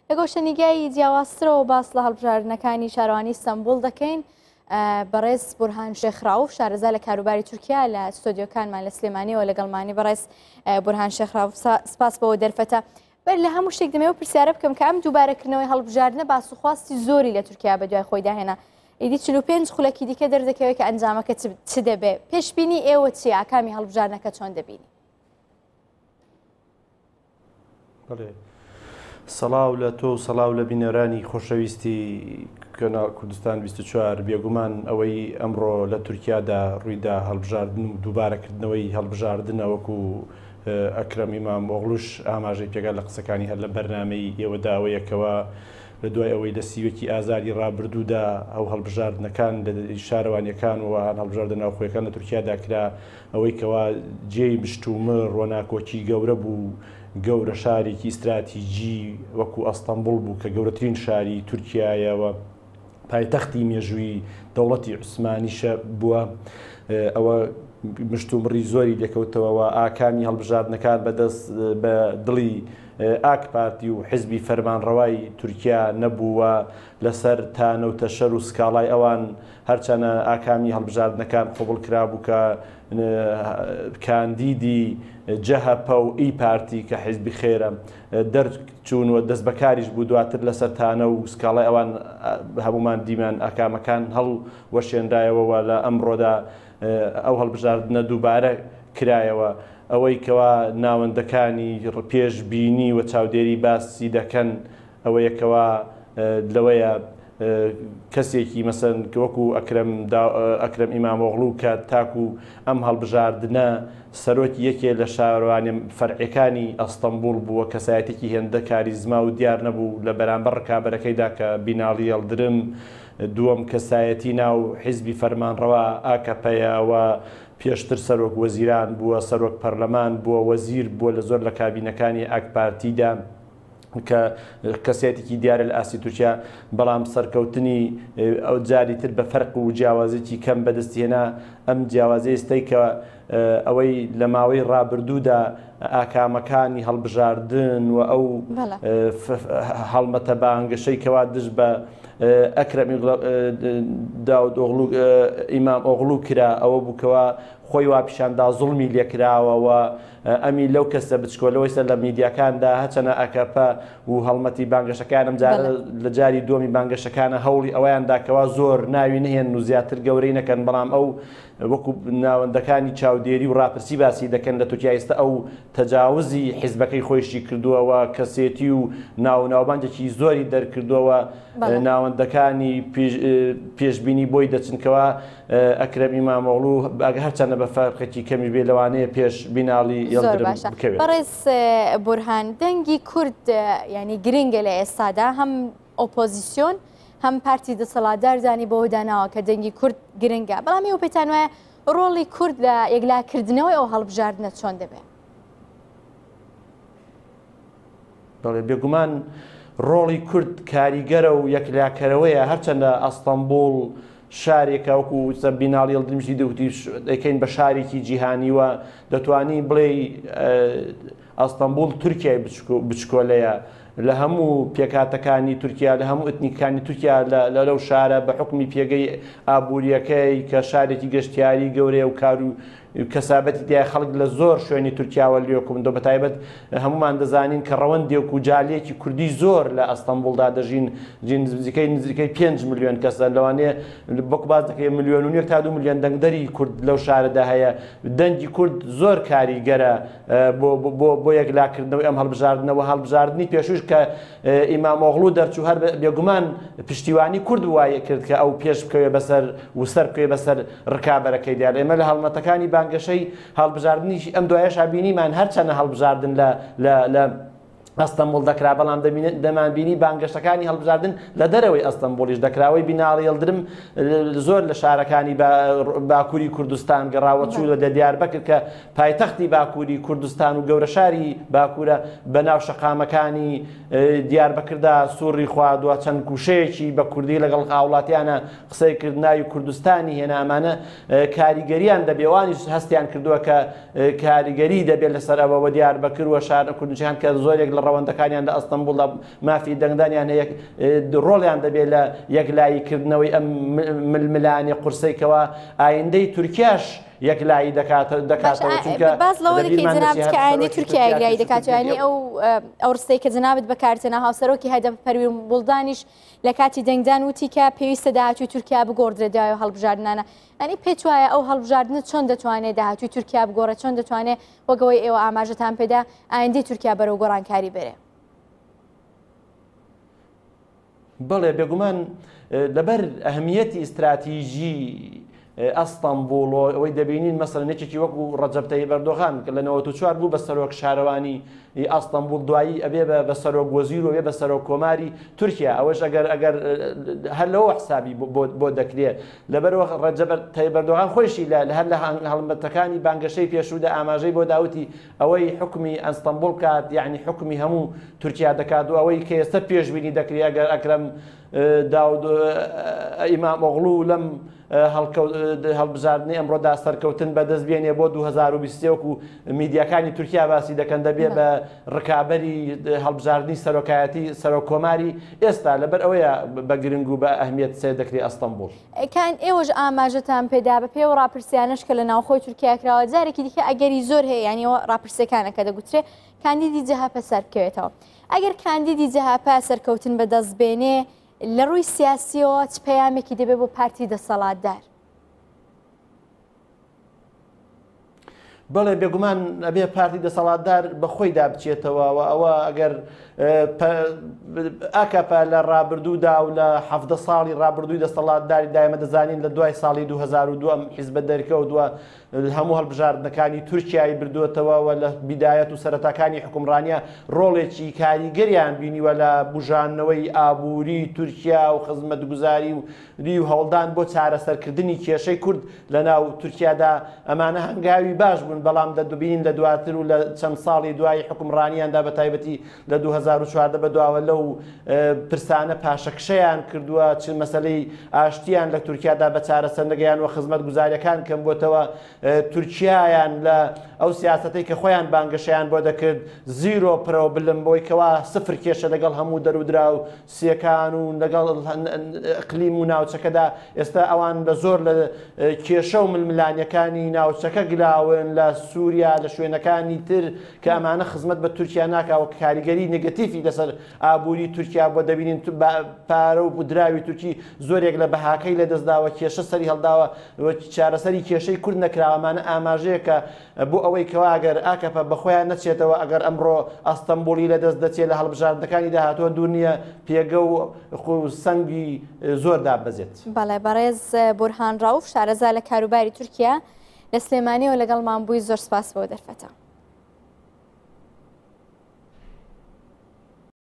لەگەڵ شەنیگای جیاوازترەوە باس لە هەڵبژاردنەکانی شارەوانی ئیستانبول دەکەین بەڕێز بورهان شێخراوف شارەزا لە کاروباری تورکیا لە ستۆدیۆکانمان لە سلێمانیەوە لەگەڵمانی بەڕێز بورهان شێخراوف سپاس بەوە دەرفەتە. بەر لە هەموو شتێک دەمەوە پرسیارە بکەم کە ئەم دووبارەکردنەوەی هەڵبژاردنە باسوخواستی زۆری لە تورکیا بە دوای خۆی داهێنا. ئیدی 45 خولەکی دیکە دەردەکەوێت کە ئەنجامەکە چ دەبێ؟ پێشبینی ئێوە چیە؟ ئاکامی هەڵبژاردنەکە چۆن دەبینی؟ سەڵاو لە تۆ و سەڵاو لە بینەرانی خۆشەویستی کەناڵ کوردستان 24 بێگومان ئەوەی ئەمڕۆ لە تورکیادا ڕوویدا هەڵبژاردن و دووبارەکردنەوەی هەڵبژاردنە وەکو ئەکرەم ئیمام ئۆغڵوش ئاماژەی پێگەل لە قسەکانی هەر لە بەرنامەی ئێوەدا ئەوەیەکەوە لە دوای ئەوەی لە سیوەکی ئازاری ڕابردوودا ئەو هەڵبژاردنەکان لە شارەوانیەکان و هەڵبژاردن ناوخۆیەکان لە تورکیادا کرا ئەوەی کەوا جێی مشتومڕ ڕۆناکۆکی گەورە بوو گەورە شارێکی ئیستراتیجی وەکو ئەستەمبول بوو کە گەورەترین شاری تورکیایەوە پایتەختی مێژووی دەوڵەتی عوسمانیشە بووە. ئەوە مشتومڕی زۆری دەکەوتەوەەوە ئاکامی هەڵبژاردنەکان بەدەست بە دڵی ئاک پارتی و حزبی فەرمانڕەوای تورکیا نەبووە لەسەر تانەوتە شەر و سکاڵای ئەوان هەرچەنە ئاکامی هەڵبژاردنەکان قوبڵ کرابوو کە کاندیدی جەهەپە و ئی پارتی کە حیزبی خێرە دەرچوونوە دەست بەکاریش بوو دواتر لەسەر تانە و سکاڵای ئەوان هەمومان دیمان ئاکامەکان هەڵ وەشێنرایەوە لە ئەمڕۆدا ئەو هەڵبژاردنە دووبارە کرایەوە. ئەوەی کەوا ناوەندەکانی پێشبینی و چاودێری باسی دەکەن ئەوەیەکەوە لەوەیە کەسێکی مەسەن وەکو ئەکرەم ئیمام ئۆغڵو کە تاکو ئەم هەڵبژاردنە سەرۆکی یەکێ لە شارەوانی فەرعیەکانی ئەستەمبول بووە کەسایەتێکی هێندە کاریزما و دیار نەبوو لە بەرامبەر ڕکابەرەکەیدا کە بیناڵی هەڵدرم دووەم کەسایەتی ناو حیزبی فەرمانڕەوا ئاکەپەیەوە پێشتر سەرۆک وەزیران بووە سەرۆک پەرلەمان بووە وەزیر بووە لە زۆر لە کابینەکانی ئاکپارتیدا کە کەسێتێکی دیارە لە ئاسی تورکیا بەڵام سەرکەوتنی ئەو جاری تر بە فەرق و جیاوازێکی کەم بەدەستهێنا ئەم جیاوازەی ستەی کە ئەوەی لە ماوەی ڕابردوودا ئاکامەکانی هەڵبژاردن و ئەو هەڵمەتە بانگەشەی کەوا دژ بە ئەکرەم داود ئۆغڵو ئیمام ئۆغڵو کرا ئەوە بووکەوە خۆی وا پیشاندا زوڵمی لێکراوەوە ئەمی لەو کەسە بچکۆلەوەی سەر لە میدیاکاندا هەچەنە ئەکەپە و هەڵمەتی بانگەشەکانم لە جاری دووەمی بانگەشەکانە هەوڵی ئەویانداکەوە زۆر ناوی نهێن و زیاتر گەورەی نەکەن بەڵام ئەو وەکو ناوەندەکانی چاودێری و ڕاپرسی باسی دەکەن لە تورکیا ئێستا ئەو تەجاوزی حیزبەکەی خۆیشی کردووەوە کەسێتی و ناوناوبانجێکی زۆری دەرکردووە ناوەندەکانی پێشبینی بۆی دەچنکەوە ئەکرەم ئیمام ئۆغڵو هەرچەندە بە فەرقێکی کەمی بێ لەوانەیە پێش بیناڵی یەڵدرم بکەوێت. بەڕێز بورهان دەنگی کورد ینی گرنگە لە ئێستادا هەم ئۆپۆزیسیۆن هەم پارتی دەسەڵاتدار زانی بەوە داناوە کە دەنگی کورد گرنگە بەڵام ئێوە پێتان وایە ڕۆڵی کورد لە یەکلاکردنەوەی ئەو هەڵبژاردنە چۆن دەبێت؟ بەڵێ بێگومان ڕۆڵی کورد کاریگەرە و یەکلاکەرەوەیە هەرچەندە ئەستەمبول شارێکە وەکو بیناڵی هەڵدرمشی دەوتی دەکەین بە شارێکی جیهانیوە دەتوانی بڵێ ئەستەمبول تورکیای بچکۆلەیە لە هەموو پێکاتەکانی تورکیا لە هەموو ئەتنیکانی تورکیا لەو شارە بە حکمی پێگەی ئابوووریەکەی کە شارێکی گەشتیاری گەورەیە و کار و کەسابەتی دیای خەڵک لە زۆر شوێنی تورکیاوە لێکومدۆ بەتایبەت هەمومان دەزانین کە ڕەوەندێک و جالێکی کوردی زۆر لە ئەستەمبولدا دەژین نزیکەی 5 ملیۆن کەسە لەوانەیە بەک باز دەکەی 1.5 ملیۆن تا 2 ملیۆن دەنگدەری کورد لەو شارەدا هەیە. دەنگی کورد زۆر کاریگەرە بۆ یەکلاکردنەوەی ئەم هەڵبژاردنەوە هەڵبژاردننی پێشوش کە ئیمام ئۆغڵو دەرچوو هەر بێگومان پشتیوانی کورد وایە کرد کە ئەو پێش بکەوێ بەسەر وسەر بکەوێ بەسەر ڕکابەرەکەی دیار ئێمە لە هەڵمەتەکانی بانگەشەی هەڵبژاردننیشی ئەم دوایە شابینیمان هەرچەنە هەڵبژاردن لە ئەستەمبول دەکرا بەڵام دەمانبینی بانگەشتەکانی هەڵبژاردن لە دەرەوەی ئەستەمبولیش دەکراوەی بیناڵی هەڵدرم زۆر لە شارەکانی باکووری کوردستان گەڕاوە چوو لە دیاربەکر کە پایتەختی باکووری کوردستان و گەورە شاری باکوورە بەناو شەقامەکانی دیاربەکردا سوڕی خواردووە چەند کوشەیەکی بە کوردی لەگەڵ هاوڵاتیانە قسەی کردناوی کوردستانی هێنا ئەمانە کاریگەریان دەبێوانیش هەستیان کردووە کە کاریگەری دەبێت لەسەر ئەوەوە دیاربەکر و شارە کوردستان کە زۆرێک لە ڕەوەندەکانیان لە ئەستەمبوڵ مافی دەنگدانیان هەیە ڕۆڵیان دەبێت لە یەکلاییکردنەوەی ئەم ململانی قورسەیەوە ئایندەی تورکیاش یەکلایی دەکاتەوە چونکە باز لەوە دەکەی جنابەت کە ئایندەی تورکیا یەکلایی دەکات ینی ئەو ڕستەی کە جنابەت بەکارتێنە هاوسەرۆکی هەدەف پەروین بوڵدانیش لە کاتی دەنگدان وتی کە پێویستە داهاتووی تورکیا بگۆڕدرێت دوای هەڵبژاردنانە ئەنی پێت وایە ئەو هەڵبژاردنە چۆن دەتوانێت داهاتووی تورکیا بگۆڕێت چۆن دەتوانێت وەگەوەی ئێوە ئاماژەتان پێدا ئایندەی تورکیا بەرەو گۆڕانکاری بێرێ بەڵێ بێگومان لەبەر ئەهمیەتی ئیستراتیژی ئەستەمبوڵ ئەوەی دەبینین مەسەڵەن یەکێکی وەکو ڕەجەب تەیب ئەردۆغان کە لە 94 بوو بە سەرۆک شارەوانی ئەستەمبوڵ دوایی ئەبێ بە سەرۆک وەزیر و بێ بە سەرۆک کۆماری تورکیا ئەوەش ئەگەر هەر لەوە حسابی بۆ دەکرێت لەبەرەوە ڕەجەب تەیب ئەردۆغان خۆشی هەر لە هەڵمەتەکانی بانگەشەی پێشوودا ئاماژەی بۆ داوتی ئەوەی حکمی ئەستەمبوڵ کات یعنی حکمی هەموو تورکیا دەکات و ئەوەی کە ئێستا پێشبینی دەکرێت ئەگەر ئەکرەم داود ئیمامۆغڵو لەم هەڵبژاردننی ئەمڕۆدا سەرکەوتن بەدەستبێنێ بۆ 2023 و میدیاکانی تورکیا باسی دەکەن دەبێت بە ڕکابەری هەڵبژاردننی سەرۆکایەتی سەرۆک کۆماری ئێستا لەبەر ئەوەیە بە گرنگ و بە ئەهمیەت سێ دەکرێت ئەستەمبوڵ کان ئێوەش ئاماژەتان پێدا بە پێی و ڕاپرسیانش کە لە ناوخۆی تورکیا کراوە جارێکی دیکە ئەگەری زۆر هەیە یانیەوە ڕاپرسەکانەکە دەگوترێت کاندیدی جەهاپە سەرکەوێتەوە ئەگەر کاندیدی جەهاپە سەرکەوتن بەدەستبێنێ لە ڕووی سیاسیەوە چ پەیامێکی دەبێت بۆ پارتی دەسەڵاتدار بەڵێ بێگومان ئەبێ پارتی دەسەڵاتدار بەخۆی دابچێتەوە و ئەوە ئەگەر ئاکەپە لە ڕابردوودا و لە 17 ساڵی ڕابردووی دەسەڵاتداری دایمە دەزانین لە دوای ساڵی 2002 ئەم حیزبە دەرکەوتووە هەموو هەڵبژاردنەکانی تورکیای بردووەتەوە و لە بیدایەت و سەرەتاکانی حکومڕانیە ڕۆڵێکی کاریگەریان بینیوە لە بژانەوەی ئابووری تورکیا و خزمەتگوزاری و هەوڵدان بۆ چارەسەرکردنی کێشەی کورد لە ناو تورکیادا ئەمانە هەنگاوی باش بوون بەڵام دەدوبین لە دواتر و لە چەند ساڵی دوای حکومڕانیاندا بە تایبەتی لە 2014 بەدواوە لەو پرسانە پاشەکشەیان کردووە چ مەسەلەی ئاشتیان لە تورکیادا بە چارەسەر نەگەیان و خزمەتگوزاریەکان کەم بۆتەوە تورکیایان لە ئەو سیاسەتەی کە خۆیان بانگەشیان بۆ دەکرد زیرۆ پرۆبلم بۆی کەوا سفر کێشە لەگەڵ هەموو دەرودرا و سیەکان و لەگەڵ ئەقلیم و ناوچەکەدا ئێستا ئەوان بە زۆر لە کێشە و ململانیەکانی ناوچەکە گلاون لە سووریا لە شوێنەکانی تر کە ئەمانە خزمەت بە تورکیا ناکاوە کاریگەری نگەتیفی لەسەر ئابووری تورکیا بۆ دەبینین پارە و بودراوی تورکی زۆرێک لە بەهاکەی لە دەستداوە کێشە سەری هەڵداوە چارەسەری کێشەی کورد نەکراوەمانە ئاماژەیە کە بۆ ئەوەی کەوا ئەگەر ئاکەپە بەخۆیان نەچێتەوە ئەگەر ئەمڕۆ ئەستەمبوڵی لە دەست دەچێت لە هەڵبژاردنەکانی داهاتوە دوور نییە پێگە و سەنگی زۆر دابەزێت. بەڵێ بەڕێز بورهان ڕەوف شارەزا لە کاروباری تورکیا لە سلێمانیەوە لەگەڵمان بووی زۆر سپاس بۆ دەرفەتە.